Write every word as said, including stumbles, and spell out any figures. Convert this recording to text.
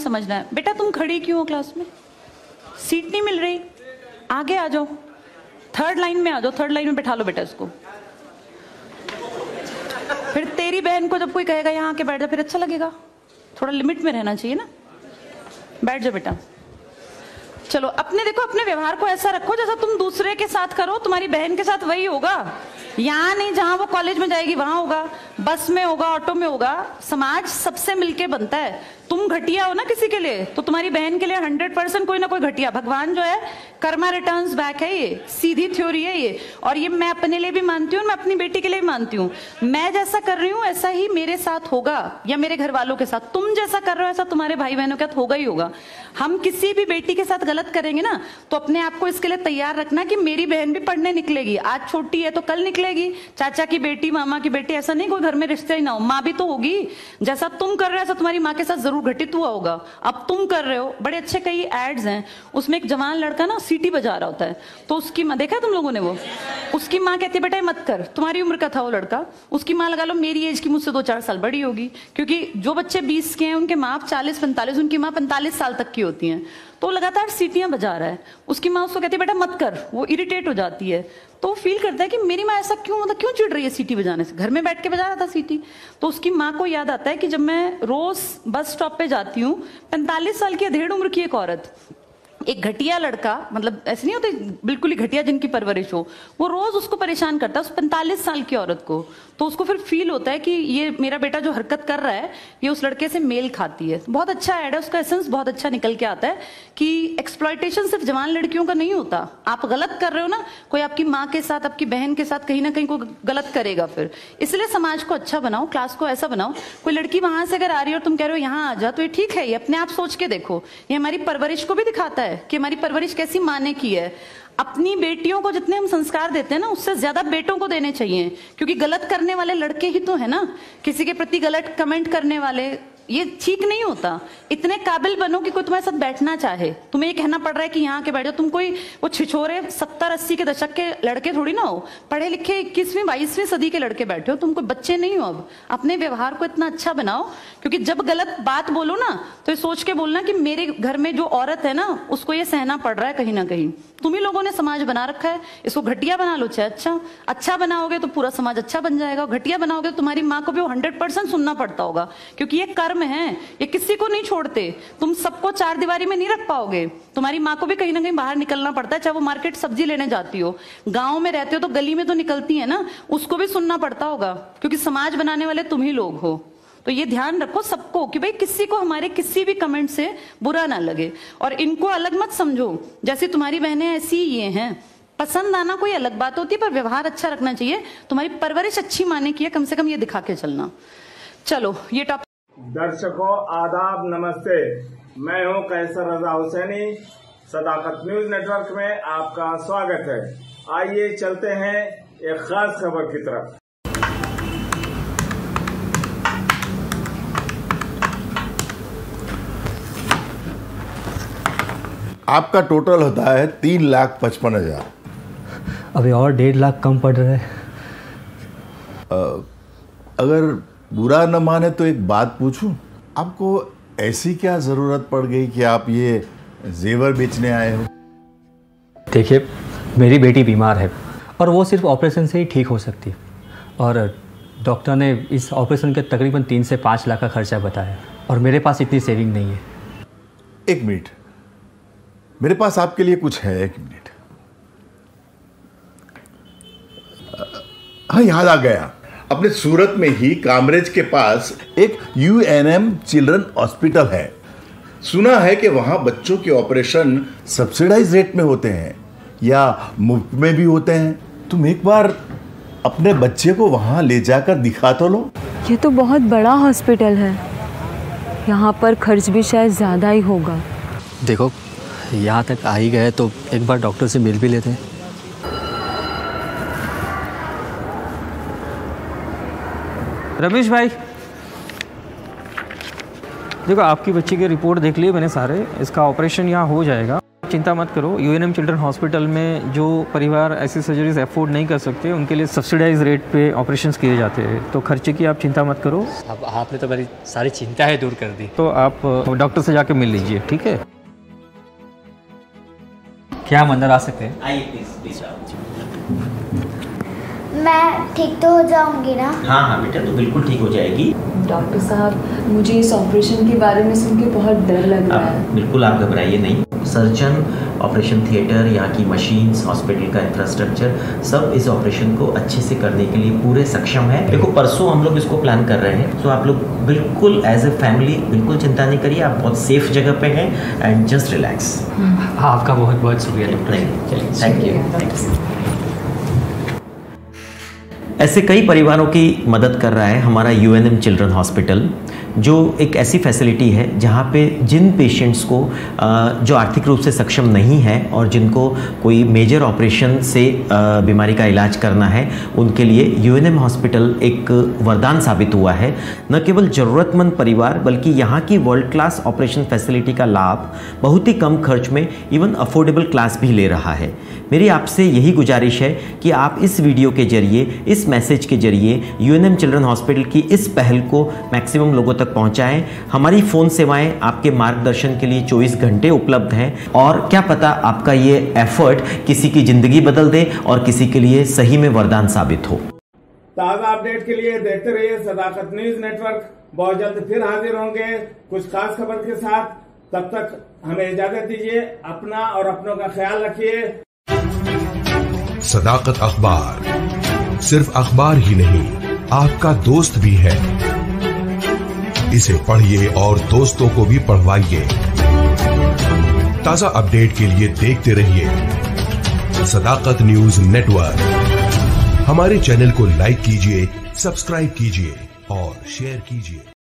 समझना है। बेटा तुम खड़ी क्यों हो क्लास में? सीट नहीं मिल रही, आगे आ जाओ, थर्ड लाइन में आ जाओ, थर्ड लाइन में बैठा लो बेटा इसको। फिर तेरी बहन को जब कोई कहेगा यहाँ आके बैठ जा, फिर अच्छा लगेगा? थोड़ा लिमिट में रहना चाहिए ना। बैठ जाओ बेटा। चलो अपने देखो, अपने व्यवहार को ऐसा रखो जैसा तुम दूसरे के साथ करो, तुम्हारी बहन के साथ वही होगा। यहाँ नहीं, जहां वो कॉलेज में जाएगी वहां होगा, बस में होगा, ऑटो में होगा। समाज सबसे मिलके बनता है। तुम घटिया हो ना किसी के लिए, तो तुम्हारी बहन के लिए हंड्रेड परसेंट कोई ना कोई घटिया। भगवान जो है कर्मा रिटर्न्स बैक है, ये सीधी थ्योरी है ये। और ये मैं अपने लिए भी मानती हूँ, मैं अपनी बेटी के लिए भी मानती हूँ। मैं जैसा कर रही हूँ ऐसा ही मेरे साथ होगा, या मेरे घर वालों के साथ। तुम जैसा कर रहे हो ऐसा तुम्हारे भाई बहनों के साथ होगा ही होगा। हम किसी भी बेटी के साथ गलत करेंगे ना, तो अपने आप को इसके लिए तैयार रखना कि मेरी बहन भी पढ़ने निकलेगी। आज छोटी है तो कल निकलेगी। चाचा की बेटी, मामा की बेटी, ऐसा नहीं कोई घर में रिश्ते ही ना हो, माँ भी तो होगी। जैसा तुम कर रहे हो ऐसा तुम्हारी माँ के साथ जरूर घटित हुआ होगा। अब तुम कर रहे हो। बड़े अच्छे कई एड्स हैं, उसमें एक जवान लड़का ना सीटी बजा रहा होता है, तो उसकी माँ, देखा तुम लोगों ने वो, उसकी माँ कहती है बेटा मत कर। तुम्हारी उम्र का था वो लड़का, उसकी माँ लगा लो मेरी एज की मुझसे दो चार साल बड़ी होगी, क्योंकि जो बच्चे बीस के हैं उनके माँ चालीस पैंतालीस, उनकी माँ पैंतालीस साल तक की होती हैं। तो लगातार सीटियां बजा रहा है। उसकी माँ उसको कहती है बेटा मत कर, वो इरिटेट हो जाती है। तो फील करता है कि मेरी माँ ऐसा क्यों, मतलब क्यों चिढ़ रही है सीटी बजाने से, घर में बैठ के बजा रहा था सीटी। तो उसकी माँ को याद आता है कि जब मैं रोज बस स्टॉप पे जाती हूँ, पैंतालीस साल की अधेड़ उम्र की एक औरत, एक घटिया लड़का, मतलब ऐसे नहीं होते बिल्कुल ही घटिया जिनकी परवरिश हो, वो रोज उसको परेशान करता है, उस पैंतालीस साल की औरत को। तो उसको फिर फील होता है कि ये मेरा बेटा जो हरकत कर रहा है ये उस लड़के से मेल खाती है। बहुत अच्छा ऐड है, उसका एसेंस बहुत अच्छा निकल के आता है कि एक्सप्लॉयटेशन सिर्फ जवान लड़कियों का नहीं होता। आप गलत कर रहे हो ना, कोई आपकी माँ के साथ, आपकी बहन के साथ कहीं ना कहीं कोई गलत करेगा फिर। इसलिए समाज को अच्छा बनाओ, क्लास को ऐसा बनाओ, कोई लड़की वहां से अगर आ रही है और तुम कह रहे हो यहाँ आ जा, तो ये ठीक है। ये अपने आप सोच के देखो, ये हमारी परवरिश को भी दिखाता है कि हमारी परवरिश कैसी माँ ने की है। अपनी बेटियों को जितने हम संस्कार देते हैं ना, उससे ज्यादा बेटों को देने चाहिए, क्योंकि गलत करने वाले लड़के ही तो है ना, किसी के प्रति गलत कमेंट करने वाले। ये ठीक नहीं होता। इतने काबिल बनो कि कोई तुम्हारे साथ बैठना चाहे। तुम्हें ये कहना पड़ रहा है कि यहाँ के बैठ जाओ, तुम कोई वो छिछोरे सत्तर अस्सी के दशक के लड़के थोड़ी ना हो, पढ़े लिखे इक्कीसवीं बाईसवीं सदी के लड़के बैठे हो, तुम कोई बच्चे नहीं हो। अब अपने व्यवहार को इतना अच्छा बनाओ, क्योंकि जब गलत बात बोलो ना तो ये सोच के बोलना कि मेरे घर में जो औरत है ना उसको ये सहना पड़ रहा है कहीं ना कहीं। तुम ही लोगों ने समाज बना रखा है, इसको घटिया बना लो चाहे अच्छा। अच्छा बनाओगे तो पूरा समाज अच्छा बन जाएगा, घटिया बनाओगे तो तुम्हारी माँ को भी वो हंड्रेड परसेंट सुनना पड़ता होगा, क्योंकि ये कर्म है, ये किसी को नहीं छोड़ते। तुम सबको चार दीवारी में नहीं रख पाओगे, तुम्हारी माँ को भी कहीं ना कहीं बाहर निकलना पड़ता है, चाहे वो मार्केट सब्जी लेने जाती हो, गांव में रहते हो तो गली में तो निकलती है ना, उसको भी सुनना पड़ता होगा, क्योंकि समाज बनाने वाले तुम ही लोग हो। तो ये ध्यान रखो सबको कि भाई किसी को हमारे किसी भी कमेंट से बुरा ना लगे, और इनको अलग मत समझो। जैसे तुम्हारी बहनें ऐसी ये हैं, पसंद आना कोई अलग बात होती है, पर व्यवहार अच्छा रखना चाहिए। तुम्हारी परवरिश अच्छी माने की है, कम से कम ये दिखा के चलना। चलो ये टॉपिक। दर्शकों आदाब, नमस्ते। मैं हूं कैसर रजा हुसैनी। सदाकत न्यूज नेटवर्क में आपका स्वागत है। आइए चलते हैं एक खास खबर की तरफ। आपका टोटल होता है तीन लाख पचपन हजार। अभी और डेढ़ लाख कम पड़ रहा है। अगर बुरा न माने तो एक बात पूछूं, आपको ऐसी क्या जरूरत पड़ गई कि आप ये जेवर बेचने आए हो? देखिए, मेरी बेटी बीमार है और वो सिर्फ ऑपरेशन से ही ठीक हो सकती है, और डॉक्टर ने इस ऑपरेशन के तकरीबन तीन से पाँच लाख का खर्चा बताया, और मेरे पास इतनी सेविंग नहीं है। एक मिनट, मेरे पास आपके लिए कुछ है। एक मिनट, हाँ याद आ गया। अपने सूरत में ही कामरेज के पास एक U N M children hospital है। सुना है कि वहां बच्चों के ऑपरेशन सब्सिडाइज रेट में होते हैं या मुफ्त में भी होते हैं। तुम एक बार अपने बच्चे को वहां ले जाकर दिखा तो लो। ये तो बहुत बड़ा हॉस्पिटल है, यहाँ पर खर्च भी शायद ज़्यादा ही होगा। देखो, यहाँ तक आ ही गए तो एक बार डॉक्टर से मिल भी लेते हैं। रमेश भाई, देखो आपकी बच्ची की रिपोर्ट देख ली मैंने सारे, इसका ऑपरेशन यहाँ हो जाएगा। चिंता मत करो। यूएनएम चिल्ड्रन हॉस्पिटल में जो परिवार ऐसी सर्जरीज अफोर्ड नहीं कर सकते उनके लिए सब्सिडाइज रेट पे ऑपरेशंस किए जाते हैं, तो खर्चे की आप चिंता मत करो। अब आपने तो मेरी सारी चिंताएं दूर कर दी। तो आप डॉक्टर से जाके मिल लीजिए, ठीक है? क्या हम अंदर आ सकते हैं? आइए प्लीज प्लीज आओ। मैं ठीक तो हो जाऊंगी ना? हाँ हाँ बेटा, तो बिल्कुल ठीक हो जाएगी। डॉक्टर साहब, मुझे इस ऑपरेशन के बारे में सुन के बहुत डर लग रहा है। आप बिल्कुल आप घबराइए नहीं। सर्जन, ऑपरेशन थिएटर, यहाँ की मशीन्स, हॉस्पिटल का इंफ्रास्ट्रक्चर, सब इस ऑपरेशन को अच्छे से करने के लिए पूरे सक्षम है। देखो परसों हम लोग इसको प्लान कर रहे हैं, तो आप लोग बिल्कुल एज ए फैमिली बिल्कुल चिंता नहीं करिए। आप बहुत सेफ जगह पे हैं एंड जस्ट रिलैक्स। आपका बहुत बहुत शुक्रिया डॉक्टर। Thank you. ऐसे कई परिवारों की मदद कर रहा है हमारा यूएनएम चिल्ड्रन हॉस्पिटल, जो एक ऐसी फैसिलिटी है जहाँ पे जिन पेशेंट्स को जो आर्थिक रूप से सक्षम नहीं है और जिनको कोई मेजर ऑपरेशन से बीमारी का इलाज करना है, उनके लिए यूएनएम हॉस्पिटल एक वरदान साबित हुआ है। न केवल ज़रूरतमंद परिवार बल्कि यहाँ की वर्ल्ड क्लास ऑपरेशन फैसिलिटी का लाभ बहुत ही कम खर्च में इवन अफोर्डेबल क्लास भी ले रहा है। मेरी आपसे यही गुजारिश है कि आप इस वीडियो के जरिए, इस मैसेज के जरिए यूएनएम चिल्ड्रन हॉस्पिटल की इस पहल को मैक्सिमम लोगों तक पहुंचाएं। हमारी फ़ोन सेवाएं आपके मार्गदर्शन के लिए चौबीस घंटे उपलब्ध हैं और क्या पता आपका ये एफर्ट किसी की ज़िंदगी बदल दे और किसी के लिए सही में वरदान साबित हो। ताज़ा अपडेट के लिए देखते रहिए सदाकत न्यूज नेटवर्क। बहुत जल्द फिर हाजिर होंगे कुछ खास खबर के साथ। तब तक हमें इजाजत दीजिए। अपना और अपनों का ख्याल रखिए। सदाकत अखबार सिर्फ अखबार ही नहीं, आपका दोस्त भी है। इसे पढ़िए और दोस्तों को भी पढ़वाइए। ताजा अपडेट के लिए देखते रहिए सदाकत न्यूज नेटवर्क। हमारे चैनल को लाइक कीजिए, सब्सक्राइब कीजिए और शेयर कीजिए।